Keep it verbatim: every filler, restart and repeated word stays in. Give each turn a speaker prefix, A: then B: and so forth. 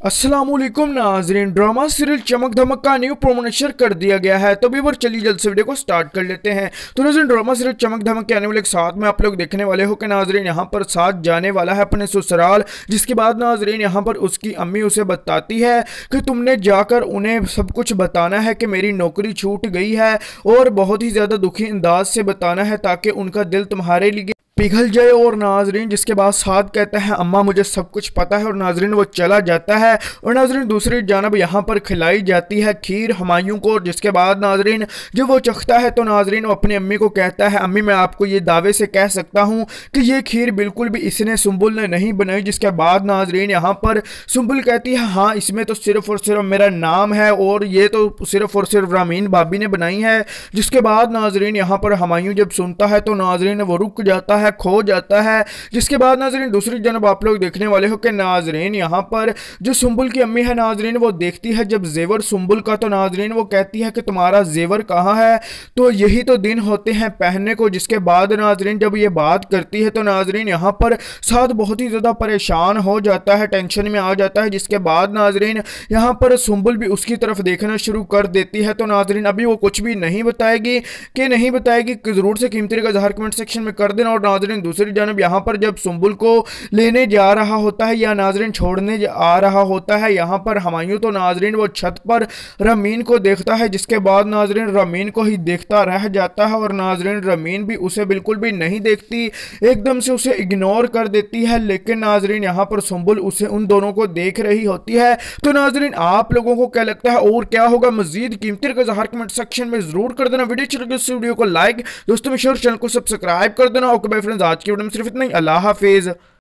A: अस्सलामुअलैकुम नाजरीन, drama serial चमक धमक का न्यू प्रोमोशन कर दिया गया है। तो व्यूअर चलिए जल्द से वीडियो को स्टार्ट कर लेते हैं। तो नाजरीन, ड्रामा सीरियल चमक धमक के आने वाले साथ में आप लोग देखने वाले हो कि नाजरीन यहाँ पर साथ जाने वाला है अपने ससुराल। जिसके बाद नाजरीन यहाँ पर उसकी अम्मी उसे बताती है कि तुमने जाकर उन्हें सब कुछ बताना है कि मेरी नौकरी छूट गई है, और बहुत ही ज़्यादा दुखी अंदाज से बताना है ताकि उनका दिल तुम्हारे लिए पिघल जाए। और नाजरीन जिसके बाद साथ कहता है अम्मा मुझे सब कुछ पता है, और नाजरीन वो चला जाता है। और नाजरीन दूसरी जानब यहाँ पर खिलाई जाती है खीर हुमायूं को। जिसके बाद नाजरीन जब वो चखता है तो नाजरीन वो अपनी अम्मी को कहता है अम्मी मैं आपको ये दावे से कह सकता हूँ कि ये खीर बिल्कुल भी इसने सुम्बुल ने नहीं बनाई। जिसके बाद नाजरीन यहाँ पर सुम्बुल कहती है हाँ इसमें तो सिर्फ और सिर्फ मेरा नाम है, और ये तो सिर्फ और सिर्फ रामीन भाभी ने बनाई है। जिसके बाद नाजरीन यहाँ पर हुमायूं जब सुनता है तो नाजरीन वो रुक जाता है, खो जाता है। जिसके बाद नाजरीन दूसरी जानब आप लोग देखने वाले हो कि नाजरीन यहाँ पर जो सुम्बुल की अम्मी है नाजरीन वो देखती है जब जेवर सुम्बुल का, तो नाजरीन वो कहती है कि तुम्हारा जेवर कहाँ है, तो यही तो दिन होते हैं पहनने को। जिसके बाद नाजरीन जब ये बात करती है तो नाजरीन यहाँ पर साथ बहुत ही ज़्यादा परेशान हो जाता है, टेंशन में आ जाता है। जिसके बाद नाजरीन यहाँ पर सुम्बुल भी उसकी तरफ देखना शुरू कर देती है। तो नाजरीन अभी वो कुछ भी नहीं बताएगी कि नहीं बताएगी कि ज़रूर से कीमती का इज़हार कमेंट सेक्शन में कर देना। और नाजरीन दूसरी जानब यहाँ पर जब सुम्बुल को लेने जा रहा होता है या नाजरीन छोड़ने आ रहा होता है यहाँ पर हुमायूं, तो नाजरीन वो छत पर रमीन को देखता है। जिसके बाद नाजरीन रमीन को ही देखता रह जाता है, और नाजरीन रमीन भी उसे बिल्कुल भी नहीं देखती, एकदम से उसे इग्नोर कर देती है। लेकिन नाजरीन यहाँ पर सुम्बुल उसे उन दोनों को देख रही होती है। तो नाजरीन आप लोगों को क्या लगता है और क्या होगा मजीद कीमती का इज़हार कमेंट सेक्शन में जरूर कर देना। वीडियो चल इस वीडियो को लाइक, दोस्तों में शेयर, चैनल को सब्सक्राइब कर देना। ओके बाय फ्रेंड्स, आज की वीडियो में सिर्फ इतना ही। अल्लाह हाफिज।